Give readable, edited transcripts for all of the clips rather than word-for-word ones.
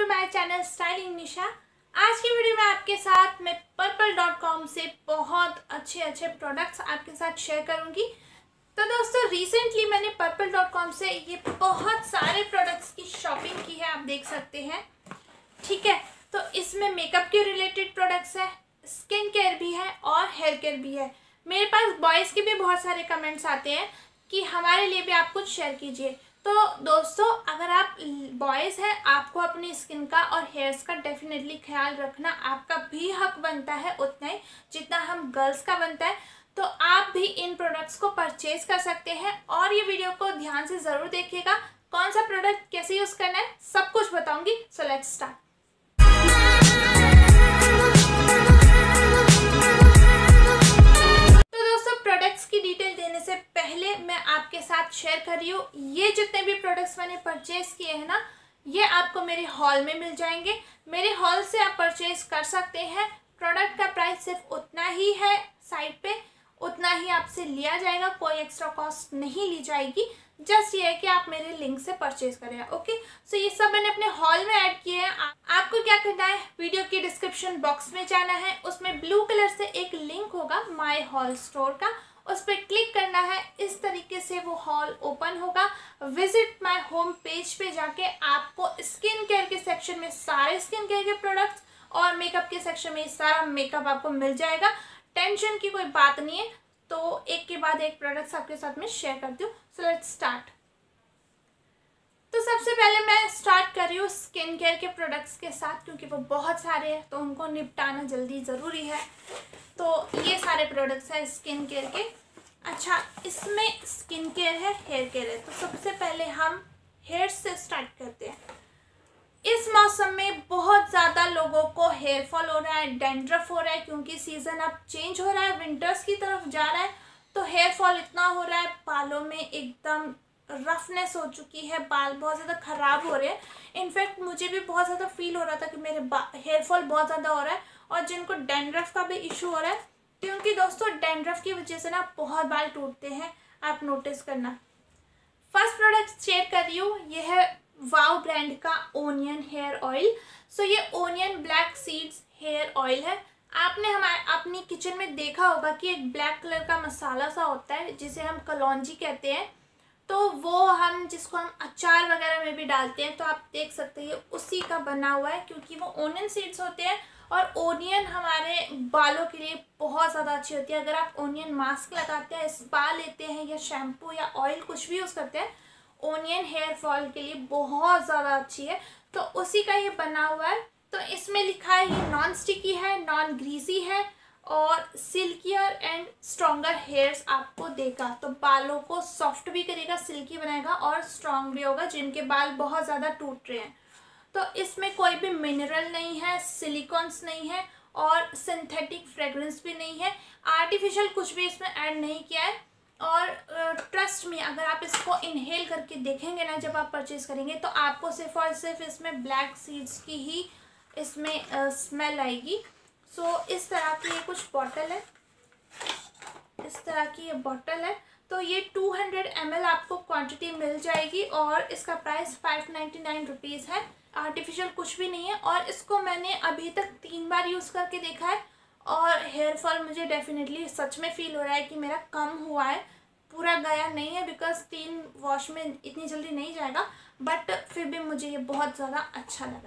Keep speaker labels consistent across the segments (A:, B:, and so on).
A: To my channel styling Nisha. आज की video में आपके साथ मैं purple.com से बहुत अच्छे प्रोडक्ट्स आपके साथ शेयर करूंगी। तो दोस्तों रिसेंटली मैंने purple.com से ये बहुत सारे प्रोडक्ट्स की शॉपिंग की है, आप देख सकते हैं। ठीक है, तो इसमें मेकअप के रिलेटेड प्रोडक्ट्स है, स्किन केयर भी है और हेयर केयर भी है। मेरे पास बॉयज़ के भी बहुत सारे कमेंट्स आते हैं कि हमारे लिए भी आप कुछ शेयर कीजिए। तो दोस्तों अगर आप बॉयज़ हैं, आपको अपनी स्किन का और हेयर्स का डेफिनेटली ख्याल रखना आपका भी हक बनता है, उतना ही जितना हम गर्ल्स का बनता है। तो आप भी इन प्रोडक्ट्स को परचेज कर सकते हैं और ये वीडियो को ध्यान से ज़रूर देखिएगा। कौन सा प्रोडक्ट कैसे यूज़ करना है सब कुछ बताऊंगी। So let's start. प्रोडक्ट्स की डिटेल देने से पहले मैं आपके साथ शेयर कर रही हूँ, ये जितने भी प्रोडक्ट्स मैंने परचेज किए हैं ना, ये आपको मेरे हॉल में मिल जाएंगे। मेरे हॉल से आप परचेज कर सकते हैं। प्रोडक्ट का प्राइस सिर्फ उतना ही है, साइड पे उतना ही आपसे लिया जाएगा, कोई एक्स्ट्रा कॉस्ट नहीं ली जाएगी। जस्ट ये है कि आप मेरे लिंक से परचेज करें। ओके, सो ये सब मैंने अपने हॉल में ऐड किए हैं। आपको क्या करना है, वीडियो के डिस्क्रिप्शन बॉक्स में जाना है, उसमें ब्लू कलर से एक लिंक होगा माय हॉल स्टोर का, उस पर क्लिक करना है। इस तरीके से वो हॉल ओपन होगा। विजिट माय होम पेज पे जाके आपको स्किन केयर के सेक्शन में सारे स्किन केयर के प्रोडक्ट्स और मेकअप के सेक्शन में सारा मेकअप आपको मिल जाएगा। टेंशन की कोई बात नहीं है। तो एक के बाद एक प्रोडक्ट्स आपके साथ में शेयर करती हूँ। So let's start. तो सबसे पहले मैं स्टार्ट कर रही हूँ स्किन केयर के प्रोडक्ट्स के साथ, क्योंकि वो बहुत सारे हैं तो उनको निपटाना जल्दी ज़रूरी है। तो ये सारे प्रोडक्ट्स हैं स्किन केयर के। अच्छा, इसमें स्किन केयर है, हेयर केयर है। तो सबसे पहले हम हेयर से स्टार्ट करते हैं। इस मौसम में बहुत ज़्यादा लोगों को हेयर फॉल हो रहा है, डैंड्रफ हो रहा है, क्योंकि सीज़न अब चेंज हो रहा है, विंटर्स की तरफ जा रहा है। तो हेयर फॉल इतना हो रहा है, बालों में एकदम रफनेस हो चुकी है, बाल बहुत ज़्यादा ख़राब हो रहे हैं। इनफैक्ट मुझे भी बहुत ज़्यादा फील हो रहा था कि मेरे हेयर फॉल बहुत ज़्यादा हो रहा है। और जिनको डैंड्रफ का भी इशू हो रहा है, क्योंकि दोस्तों डैंड्रफ की वजह से ना बहुत बाल टूटते हैं, आप नोटिस करना। फर्स्ट प्रोडक्ट शेयर कर रही हूँ, ये है वाव ब्रांड का ओनियन हेयर ऑयल। सो ये onion black seeds hair oil है। आपने अपनी किचन में देखा होगा कि एक ब्लैक कलर का मसाला सा होता है जिसे हम कलौंजी कहते हैं। तो वो जिसको हम अचार वगैरह में भी डालते हैं। तो आप देख सकते हैं उसी का बना हुआ है, क्योंकि वो ओनियन सीड्स होते हैं। और ओनियन हमारे बालों के लिए बहुत ज़्यादा अच्छी होती है। अगर आप ओनियन मास्क लगाते हैं, स्पा लेते हैं, या शैम्पू या ऑयल कुछ भी यूज़ करते हैं, ओनियन हेयर फॉल के लिए बहुत ज़्यादा अच्छी है। तो उसी का ये बना हुआ है। तो इसमें लिखा है ये नॉन स्टिकी है, नॉन ग्रीसी है और सिल्कियर एंड स्ट्रॉन्गर हेयर्स आपको देगा। तो बालों को सॉफ्ट भी करेगा, सिल्की बनाएगा और स्ट्रॉन्ग भी होगा जिनके बाल बहुत ज़्यादा टूट रहे हैं। तो इसमें कोई भी मिनरल नहीं है, सिलिकॉन्स नहीं है और सिंथेटिक फ्रेग्रेंस भी नहीं है। आर्टिफिशियल कुछ भी इसमें ऐड नहीं किया है। और ट्रस्ट मी, अगर आप इसको इनहेल करके देखेंगे ना जब आप परचेज़ करेंगे, तो आपको सिर्फ और सिर्फ इसमें ब्लैक सीड्स की ही इसमें स्मेल आएगी। सो इस तरह की ये कुछ बॉटल है, इस तरह की ये बॉटल है। तो ये 200 ml आपको क्वांटिटी मिल जाएगी और इसका प्राइस 599 रुपीज़ है। आर्टिफिशियल कुछ भी नहीं है। और इसको मैंने अभी तक 3 बार यूज़ करके देखा है और हेयर फॉल मुझे डेफिनेटली सच में फ़ील हो रहा है कि मेरा कम हुआ है, पूरा गया नहीं है, बिकॉज 3 वॉश में इतनी जल्दी नहीं जाएगा। बट फिर भी मुझे ये बहुत ज़्यादा अच्छा लगा।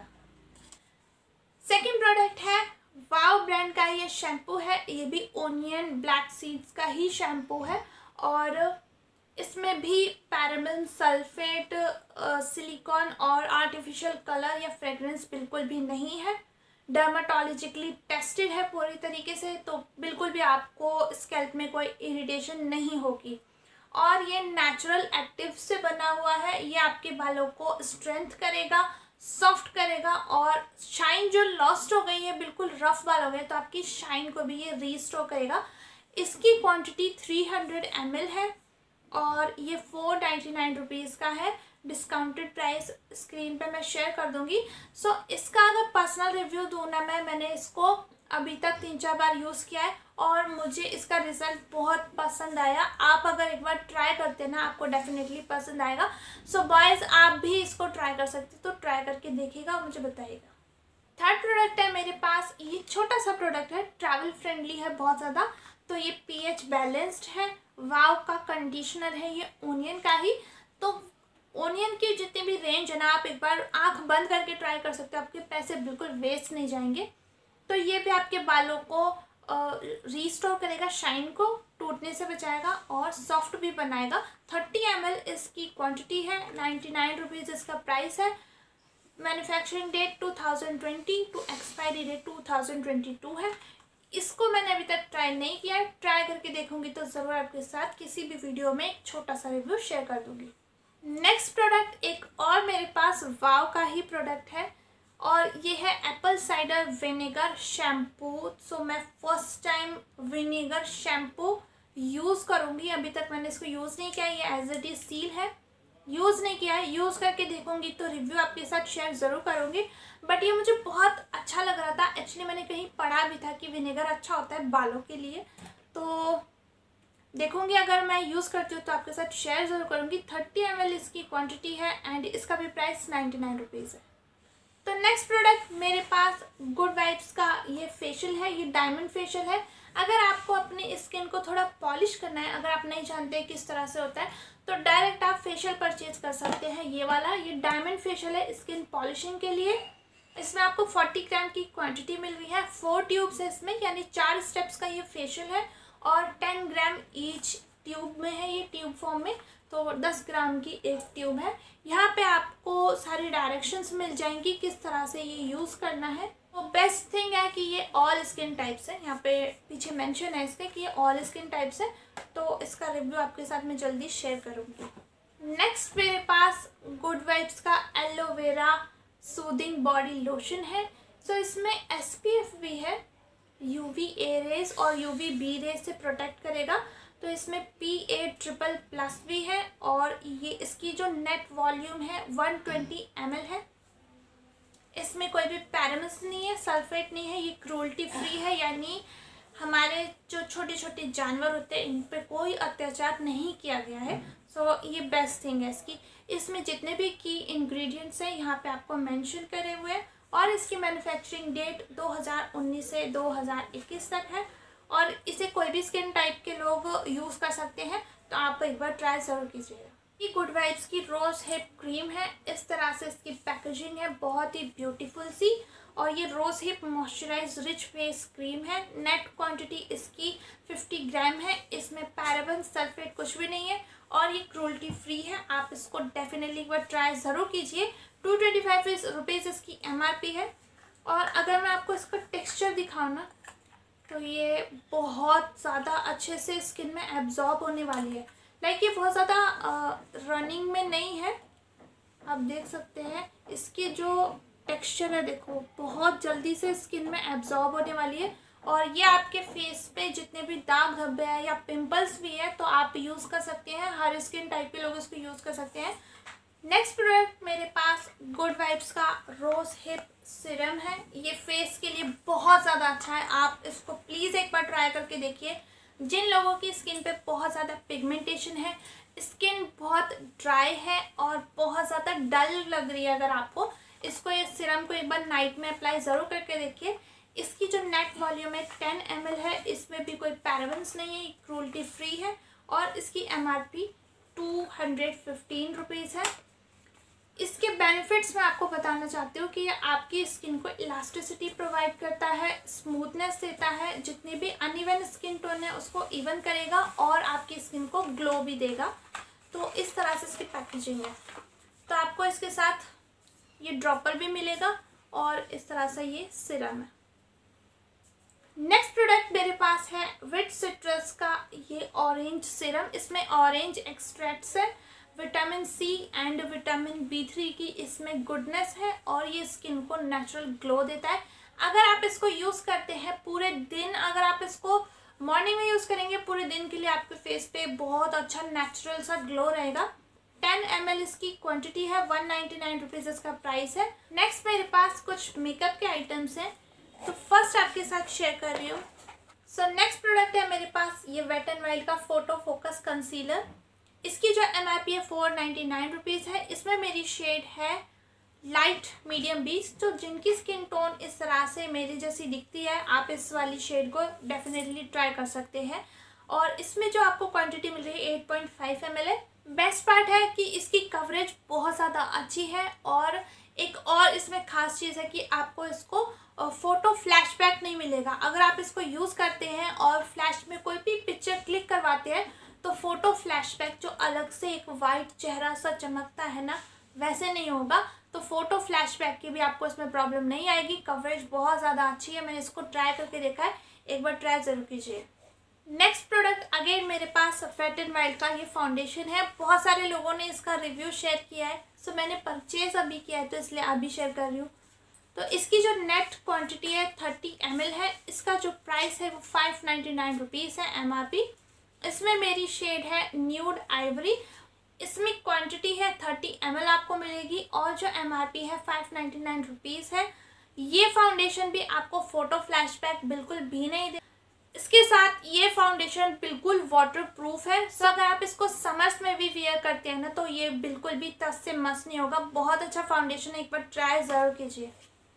A: सेकेंड प्रोडक्ट है वाव ब्रांड का, ये शैम्पू है। ये भी ओनियन ब्लैक सीड्स का ही शैम्पू है और इसमें भी पैराबेन, सल्फेट, सिलिकॉन और आर्टिफिशियल कलर या फ्रेग्रेंस बिल्कुल भी नहीं है। डर्माटोलॉजिकली टेस्टेड है पूरी तरीके से, तो बिल्कुल भी आपको स्कैल्प में कोई इरिटेशन नहीं होगी। और ये नेचुरल एक्टिव से बना हुआ है। ये आपके बालों को स्ट्रेंथ करेगा, सॉफ्ट करेगा और शाइन जो लॉस्ट हो गई है, बिल्कुल रफ बाल हो गए, तो आपकी शाइन को भी ये रीस्टोर करेगा। इसकी क्वांटिटी 300 ml है और ये 499 रुपीज़ का है। डिस्काउंटेड प्राइस स्क्रीन पे मैं शेयर कर दूंगी। सो इसका अगर पर्सनल रिव्यू दूँ ना, मैंने इसको अभी तक 3-4 बार यूज़ किया है और मुझे इसका रिज़ल्ट बहुत पसंद आया। आप अगर एक बार ट्राई करते हैं ना, आपको डेफिनेटली पसंद आएगा। सो बॉयज़, आप भी इसको ट्राई कर सकते, तो ट्राई करके देखिएगा और मुझे बताइएगा। थर्ड प्रोडक्ट है मेरे पास, ये छोटा सा प्रोडक्ट है, ट्रैवल फ्रेंडली है बहुत ज़्यादा। तो ये pH बैलेंस्ड है, वाव का कंडीशनर है, ये ओनियन का ही। तो ओनियन की जितनी भी रेंज है ना, आप एक बार आंख बंद करके ट्राई कर सकते हो, आपके पैसे बिल्कुल वेस्ट नहीं जाएंगे। तो ये भी आपके बालों को रीस्टोर करेगा, शाइन को टूटने से बचाएगा और सॉफ्ट भी बनाएगा। 30 ml इसकी क्वांटिटी है, 99 रुपीज़ इसका प्राइस है। Manufacturing date 2020 to expiry date 2022 है। इसको मैंने अभी तक ट्राई नहीं किया है, ट्राई करके देखूंगी तो ज़रूर आपके साथ किसी भी वीडियो में एक छोटा सा रिव्यू शेयर कर दूंगी। नेक्स्ट प्रोडक्ट एक और मेरे पास वाव का ही प्रोडक्ट है और ये है apple cider vinegar shampoo. So मैं first time vinegar shampoo use करूँगी, अभी तक मैंने इसको यूज़ नहीं किया। ये एज इट इज़ सील है, यूज़ नहीं किया है, यूज़ करके देखूंगी तो रिव्यू आपके साथ शेयर ज़रूर करूँगी। बट ये मुझे बहुत अच्छा लग रहा था, एक्चुअली मैंने कहीं पढ़ा भी था कि विनेगर अच्छा होता है बालों के लिए। तो देखूंगी, अगर मैं यूज़ करती हूँ तो आपके साथ शेयर ज़रूर करूँगी। 30 ml इसकी क्वांटिटी है एंड इसका भी प्राइस 99 रुपीज़ है। तो नेक्स्ट प्रोडक्ट मेरे पास गुड वाइब्स का ये फेशियल है, ये डायमंड फेशियल है। अगर आपको अपनी स्किन को थोड़ा पॉलिश करना है, अगर आप नहीं जानते किस तरह से होता है, तो डायरेक्ट आप फेशियल परचेज कर सकते हैं। ये वाला ये डायमंड फेशियल है स्किन पॉलिशिंग के लिए। इसमें आपको 40 ग्राम की क्वांटिटी मिल रही है, 4 ट्यूब्स है इसमें, यानी 4 स्टेप्स का ये फेशियल है और 10 ग्राम ईच ट्यूब में है, ये ट्यूब फॉर्म में, तो 10 ग्राम की एक ट्यूब है। यहाँ पे आपको सारी डायरेक्शंस मिल जाएंगी किस तरह से ये यूज़ करना है। तो बेस्ट थिंग है कि ये ऑल स्किन टाइप्स है, यहाँ पे पीछे मेंशन है इसके कि ये ऑल स्किन टाइप्स है। तो इसका रिव्यू आपके साथ मैं जल्दी शेयर करूँगी। नेक्स्ट मेरे पास गुड वाइब्स का एलोवेरा सूदिंग बॉडी लोशन है। सो इसमें SPF भी है, UVA रेज और UVB रेज से प्रोटेक्ट करेगा। तो इसमें PA++ भी है और ये इसकी जो नेट वॉल्यूम है 120 ml है। इसमें कोई भी पैराबेन्स नहीं है, सल्फेट नहीं है, ये क्रूल्टी फ्री है, यानी हमारे जो छोटे छोटे जानवर होते हैं इन पे कोई अत्याचार नहीं किया गया है। सो ये बेस्ट थिंग है इसकी। इसमें जितने भी की इंग्रेडिएंट्स हैं यहाँ पे आपको मेंशन करे हुए हैं और इसकी मैन्युफैक्चरिंग डेट 2019 से 2021 तक है और इसे कोई भी स्किन टाइप के लोग यूज़ कर सकते हैं। तो आप एक बार ट्राई ज़रूर कीजिएगा। ये गुड वाइब्स की रोज़ हिप क्रीम है, इस तरह से इसकी पैकेजिंग है, बहुत ही ब्यूटीफुल सी। और ये rose hip moisturise rich face cream है। नेट क्वांटिटी इसकी 50 ग्राम है। इसमें पैराबेन सल्फेट कुछ भी नहीं है और ये क्रूल्टी फ्री है। आप इसको डेफिनेटली एक बार ट्राई ज़रूर कीजिए। 225 रुपीज़ इसकी MRP है। और अगर मैं आपको इसका टेक्स्चर दिखाऊँ ना, तो ये बहुत ज़्यादा अच्छे से स्किन में एब्जॉर्ब होने वाली है। लाइक ये बहुत ज़्यादा रनिंग में नहीं है, आप देख सकते हैं इसकी जो टेक्सचर है, देखो बहुत जल्दी से स्किन में एब्जॉर्ब होने वाली है। और ये आपके फेस पे जितने भी दाग धब्बे हैं या पिंपल्स भी है तो आप यूज़ कर सकते हैं, हर स्किन टाइप के लोग इसको यूज़ कर सकते हैं। नेक्स्ट प्रोडक्ट मेरे पास गुड वाइब्स का रोज़ हिप सीरम है। ये फेस के लिए बहुत ज़्यादा अच्छा है, आप इसको प्लीज़ एक बार ट्राई करके देखिए। जिन लोगों की स्किन पे बहुत ज़्यादा पिगमेंटेशन है, स्किन बहुत ड्राई है और बहुत ज़्यादा डल लग रही है, अगर आपको इसको ये सीरम को एक बार नाइट में अप्लाई ज़रूर करके देखिए। इसकी जो नेट वॉल्यूम है 10 ml है, इसमें भी कोई पैराबेन्स नहीं है, क्रूल्टी फ्री है और इसकी MRP 215 रुपीज़ है। इसके बेनिफिट्स मैं आपको बताना चाहती हूँ कि ये आपकी स्किन को इलास्टिसिटी प्रोवाइड करता है, स्मूथनेस देता है, जितनी भी अनइवन स्किन टोन है उसको इवन करेगा और आपकी स्किन को ग्लो भी देगा। तो इस तरह से इसकी पैकेजिंग है। तो आपको इसके साथ ये ड्रॉपर भी मिलेगा और इस तरह से ये सीरम है। नेक्स्ट प्रोडक्ट मेरे पास है विद सिट्रस का ये ऑरेंज सीरम। इसमें ऑरेंज एक्सट्रैक्ट्स है, vitamin C and vitamin B3 की इसमें गुडनेस है और ये स्किन को नेचुरल ग्लो देता है। अगर आप इसको यूज़ करते हैं पूरे दिन, अगर आप इसको मॉर्निंग में यूज़ करेंगे पूरे दिन के लिए, आपके फेस पे बहुत अच्छा नेचुरल सा ग्लो रहेगा। 10 ml इसकी क्वांटिटी है, 199 रुपीज़ इसका प्राइस है। नेक्स्ट मेरे पास कुछ मेकअप के आइटम्स हैं। तो फर्स्ट आपके साथ शेयर कर रही हूँ। सो नेक्स्ट प्रोडक्ट है मेरे पास ये वेट एंड वाइल्ड का फोटो फोकस कंसीलर। इसकी जो MRP है 499 रुपीज़ है। इसमें मेरी शेड है लाइट मीडियम बीच। तो जिनकी स्किन टोन इस तरह से मेरी जैसी दिखती है, आप इस वाली शेड को डेफिनेटली ट्राई कर सकते हैं। और इसमें जो आपको क्वांटिटी मिल रही है 8.5 ml है। बेस्ट पार्ट है कि इसकी कवरेज बहुत ज़्यादा अच्छी है। और एक और इसमें ख़ास चीज़ है कि आपको इसको फ़ोटो फ्लैशबैक नहीं मिलेगा। अगर आप इसको यूज़ करते हैं और फ्लैश में कोई भी पिक्चर क्लिक करवाते हैं तो फ़ोटो फ्लैशबैक जो अलग से एक वाइट चेहरा सा चमकता है ना, वैसे नहीं होगा। तो फ़ोटो फ्लैशबैक की भी आपको इसमें प्रॉब्लम नहीं आएगी। कवरेज बहुत ज़्यादा अच्छी है, मैंने इसको ट्राई करके देखा है, एक बार ट्राई ज़रूर कीजिए। नेक्स्ट प्रोडक्ट अगेन मेरे पास वेट एंड वाइल्ड का ये फाउंडेशन है। बहुत सारे लोगों ने इसका रिव्यू शेयर किया है, सो मैंने परचेज अभी किया है तो इसलिए अभी शेयर कर रही हूँ। तो इसकी जो नेट क्वांटिटी है 30 ml है। इसका जो प्राइस है वो 599 रुपीज़ है MRP। इसमें मेरी शेड है न्यूड आइवरी। इसमें क्वांटिटी है 30 ml आपको मिलेगी और जो MRP है 599 रुपीज़ है। ये फाउंडेशन भी आपको फ़ोटो फ्लैशबैक बिल्कुल भी नहीं दे। इसके साथ ये फाउंडेशन बिल्कुल वाटरप्रूफ है। सो अगर आप इसको समर्स में भी वियर करते हैं ना तो ये बिल्कुल भी टच से मस नहीं होगा। बहुत अच्छा फाउंडेशन है, एक बार ट्राई ज़रूर कीजिए।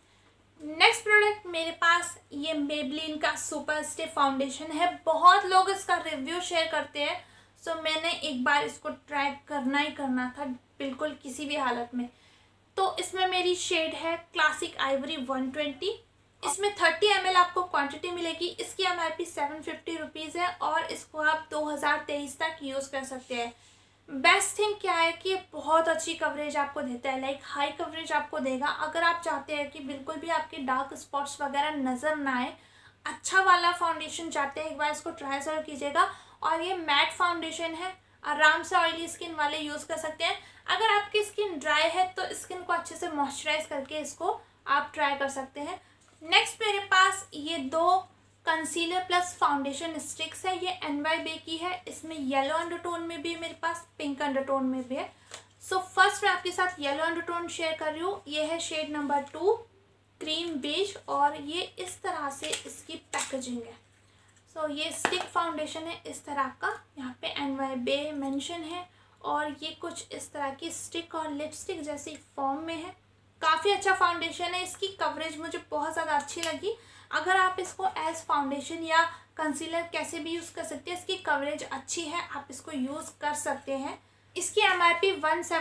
A: नेक्स्ट प्रोडक्ट मेरे पास ये मेबलिन का सुपर स्टे फाउंडेशन है। बहुत लोग इसका रिव्यू शेयर करते हैं, सो मैंने एक बार इसको ट्राई करना ही करना था बिल्कुल किसी भी हालत में। तो इसमें मेरी शेड है क्लासिक आइवरी 120। इसमें 30 ml आपको क्वांटिटी मिलेगी। इसकी MRP 750 रुपीज़ है और इसको आप 2023 तक यूज़ कर सकते हैं। बेस्ट थिंग क्या है कि ये बहुत अच्छी कवरेज आपको देता है, लाइक हाई कवरेज आपको देगा। अगर आप चाहते हैं कि बिल्कुल भी आपके डार्क स्पॉट्स वगैरह नज़र ना आए, अच्छा वाला फाउंडेशन चाहते हैं, एक बार इसको ट्राई ज़रूर कीजिएगा। और ये मैट फाउंडेशन है, आराम से ऑयली स्किन वाले यूज़ कर सकते हैं। अगर आपकी स्किन ड्राई है तो स्किन को अच्छे से मॉइस्चराइज करके इसको आप ट्राई कर सकते हैं। नेक्स्ट मेरे पास ये 2 कंसीलर प्लस फाउंडेशन स्टिक्स है। ये NYB की है। इसमें येलो अंडरटोन में भी है मेरे पास, पिंक अंडरटोन में भी है। सो फर्स्ट मैं आपके साथ येलो अंडरटोन शेयर कर रही हूँ। ये है शेड नंबर 2 क्रीम बेज और ये इस तरह से इसकी पैकेजिंग है। सो ये स्टिक फाउंडेशन है इस तरह का, यहाँ पे NYB मेंशन है और ये कुछ इस तरह की स्टिक और लिपस्टिक जैसी फॉर्म में है। काफ़ी अच्छा फाउंडेशन है। इसकी कवरेज मुझे बहुत ज़्यादा अच्छी लगी। अगर आप इसको एज फाउंडेशन या कंसीलर कैसे भी यूज़ कर सकते हैं, इसकी कवरेज अच्छी है, आप इसको यूज़ कर सकते हैं। इसकी MRP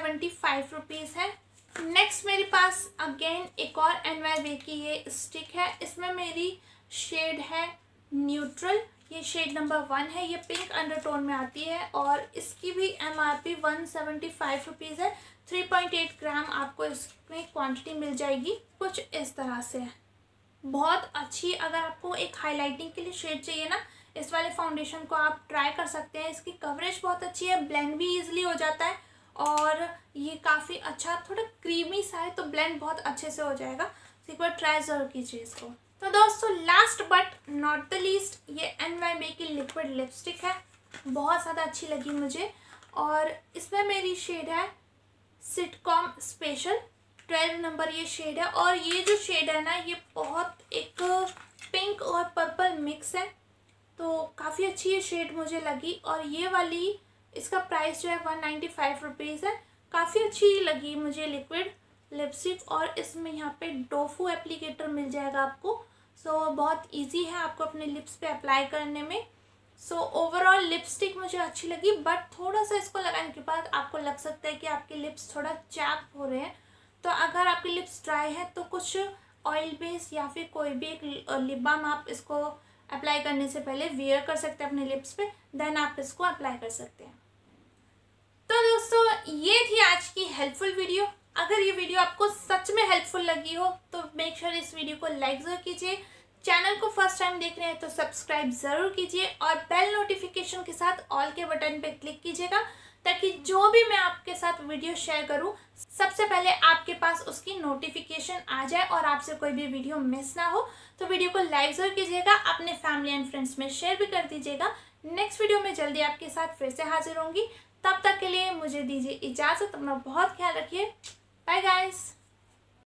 A: 175 रुपीज़ है। नेक्स्ट मेरे पास अगेन एक और NYB की ये स्टिक है। इसमें मेरी शेड है न्यूट्रल, ये शेड नंबर 1 है। ये पिंक अंडरटोन में आती है और इसकी भी MRP 175 रुपीज़ है। 3.8 ग्राम आपको इसमें क्वांटिटी मिल जाएगी। कुछ इस तरह से है, बहुत अच्छी। अगर आपको एक हाइलाइटिंग के लिए शेड चाहिए ना, इस वाले फाउंडेशन को आप ट्राई कर सकते हैं। इसकी कवरेज बहुत अच्छी है, ब्लेंड भी ईजिली हो जाता है और ये काफ़ी अच्छा थोड़ा क्रीमी सा है तो ब्लेंड बहुत अच्छे से हो जाएगा। तो एक बार ट्राई ज़रूर कीजिए इसको। तो दोस्तों last but not the least ये NYB की लिक्विड लिपस्टिक है। बहुत ज़्यादा अच्छी लगी मुझे और इसमें मेरी शेड है सिटकॉम स्पेशल 12 नंबर ये शेड है। और ये जो शेड है ना, ये बहुत एक पिंक और पर्पल मिक्स है, तो काफ़ी अच्छी ये शेड मुझे लगी। और ये वाली इसका प्राइस जो है 195 रुपीज़ है। काफ़ी अच्छी लगी मुझे लिक्विड लिपस्टिक और इसमें यहाँ पे डोफू एप्लीकेटर मिल जाएगा आपको। सो बहुत इजी है आपको अपने लिप्स पे अप्लाई करने में। सो ओवरऑल लिपस्टिक मुझे अच्छी लगी, बट थोड़ा सा इसको लगाने के बाद आपको लग सकता है कि आपके लिप्स थोड़ा चैप हो रहे हैं। तो अगर आपके लिप्स ड्राई है तो कुछ ऑयल बेस या फिर कोई भी एक लिप बाम आप इसको अप्लाई करने से पहले वियर कर सकते हैं अपने लिप्स पे, देन आप इसको अप्लाई कर सकते हैं। तो दोस्तों ये थी आज की हेल्पफुल वीडियो। अगर ये वीडियो आपको सच में हेल्पफुल लगी हो तो मेक श्योर इस वीडियो को लाइक ज़रूर कीजिए। चैनल को फर्स्ट टाइम देख रहे हैं तो सब्सक्राइब ज़रूर कीजिए और बेल नोटिफिकेशन के साथ ऑल के बटन पे क्लिक कीजिएगा ताकि जो भी मैं आपके साथ वीडियो शेयर करूं सबसे पहले आपके पास उसकी नोटिफिकेशन आ जाए और आपसे कोई भी वीडियो मिस ना हो। तो वीडियो को लाइक ज़रूर कीजिएगा, अपने फैमिली एंड फ्रेंड्स में शेयर भी कर दीजिएगा। नेक्स्ट वीडियो में जल्दी आपके साथ फिर से हाजिर होंगी। तब तक के लिए मुझे दीजिए इजाज़त। अपना बहुत ख्याल रखिए। Bye guys.